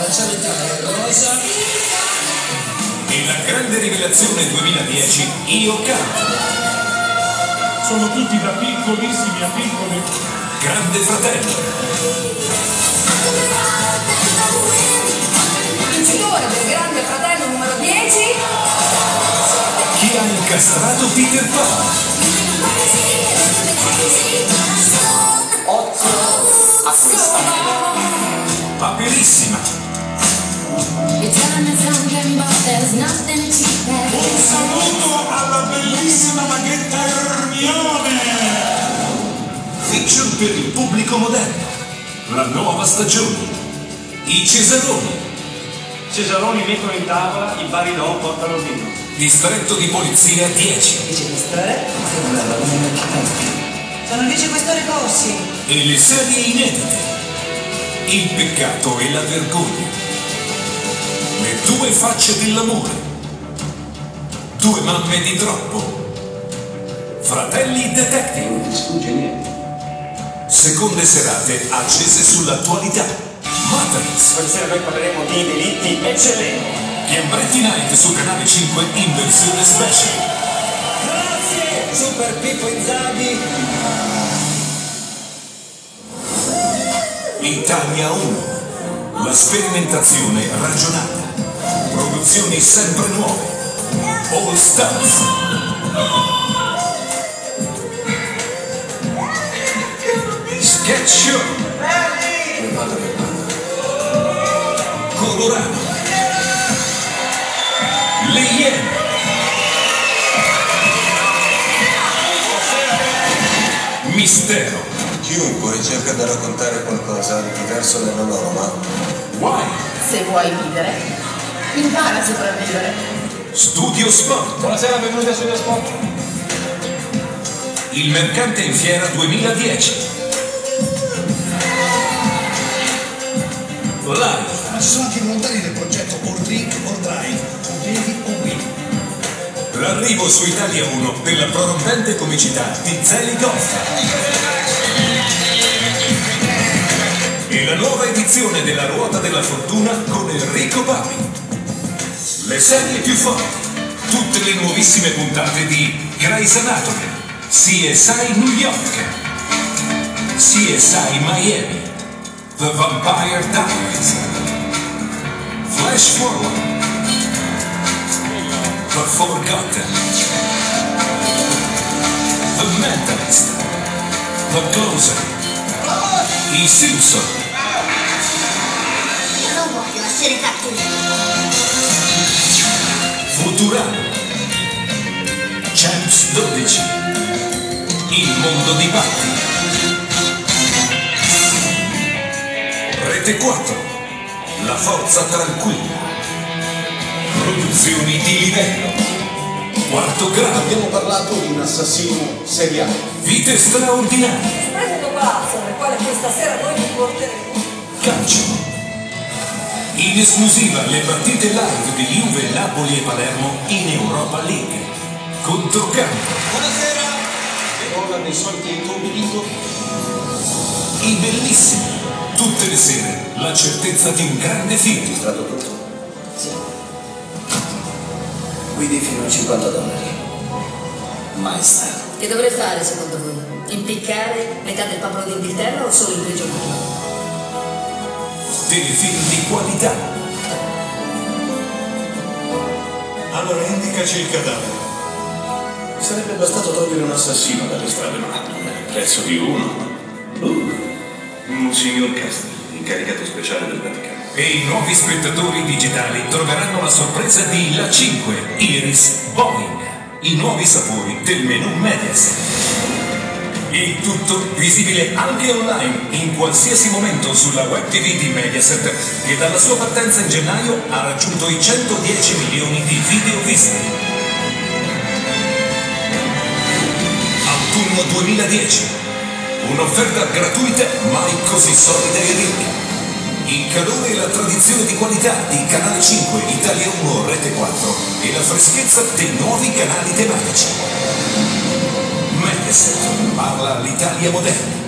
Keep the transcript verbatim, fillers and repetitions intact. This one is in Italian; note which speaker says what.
Speaker 1: Facciamo entrare Rosa.
Speaker 2: E la grande rivelazione duemiladieci, Io canto.
Speaker 3: Sono tutti da piccolissimi a piccoli.
Speaker 2: Grande Fratello.
Speaker 4: Vincitore del Grande Fratello numero dieci.
Speaker 2: Chi ha incastrato Peter Pan?
Speaker 1: Otto acquistato.
Speaker 2: Paperissima.
Speaker 3: Un saluto alla bellissima maghetta Hermione.
Speaker 2: Fiction per il pubblico moderno. La nuova stagione. I Cesaroni.
Speaker 5: Cesaroni mettono in tavola, i Barilon portano vino.
Speaker 2: Distretto di polizia dieci.
Speaker 1: Vicequestore? Sono vicequestore Corsi.
Speaker 2: E le serie inedite. Il peccato e la vergogna. Le due facce dell'amore. Due mamme di troppo. Fratelli Detective.
Speaker 5: Non ti sfugge niente.
Speaker 2: Seconde serate accese sull'attualità. Matrix.
Speaker 5: Questa sera noi parleremo di delitti eccellenti.
Speaker 2: Gambretti Night su Canale cinque in versione special.
Speaker 1: Grazie! Super Pippo Inzaghi.
Speaker 2: Italia uno. La sperimentazione ragionata. Produzioni sempre nuove. All Stars. Sketch Show. Colorado. Le Iene. Mistero.
Speaker 6: Chiunque cerca di raccontare qualcosa di diverso dalla norma.
Speaker 2: Why?
Speaker 4: Se vuoi vivere, impara a sopravvivere.
Speaker 2: Studio Sport.
Speaker 5: Buonasera, benvenuti a Studio Sport.
Speaker 2: Il mercante in fiera duemiladieci. Live.
Speaker 7: Ma ci sono anche i volontari del progetto All Drink, All Drive, o Bevi o Win.
Speaker 2: L'arrivo su Italia uno della prorompente comicità di Zeli Goff. E la nuova edizione della Ruota della Fortuna con Enrico Papi. Le serie più forti, tutte le nuovissime puntate di Grey's Anatomy, C S I New York, C S I Miami, The Vampire Diaries, Flash Forward, The Forgotten, The Mentalist, The Closer, I Simpson.
Speaker 8: Io non voglio la serie cattiva.
Speaker 2: Futurama, Champs dodici, Il mondo di Patti, Rete quattro, La forza tranquilla, Produzioni di livello, Quarto grado,
Speaker 6: Abbiamo parlato di un assassino seriale.
Speaker 2: Vite straordinarie,
Speaker 4: Splendido palazzo nel quale questa sera noi vi porteremo.
Speaker 2: Calcio. In esclusiva le partite live di Juve, Napoli e Palermo in Europa League. Controcampo.
Speaker 1: Buonasera!
Speaker 5: Rolla dei soliti incombinito.
Speaker 2: I bellissimi. Tutte le sere la certezza di un grande film.
Speaker 6: Stato tutto.
Speaker 1: Sì. Guidi fino a cinquanta dollari. Maestà.
Speaker 4: Che dovrei fare secondo voi? Impiccare metà del popolo d'Inghilterra o solo i prigionieri?
Speaker 2: Telefilm di qualità.
Speaker 3: Allora indicaci il cadavere.
Speaker 6: Sarebbe bastato togliere un assassino dalle strade, ma il prezzo di uno. Uh.
Speaker 9: Monsignor Castelli, incaricato speciale del Vaticano.
Speaker 2: E i nuovi spettatori digitali troveranno la sorpresa di La cinque, Iris, Boeing. I nuovi sapori del menù Mediaset. Il tutto visibile anche online in qualsiasi momento sulla web tivù di Mediaset, che dalla sua partenza in gennaio ha raggiunto i centodieci milioni di video visti. Autunno duemiladieci. Un'offerta gratuita mai così solida e ricca. Il calore e la tradizione di qualità di Canale cinque, Italia uno, Rete quattro e la freschezza dei nuovi canali tematici. Mediaset parla all'Italia moderna.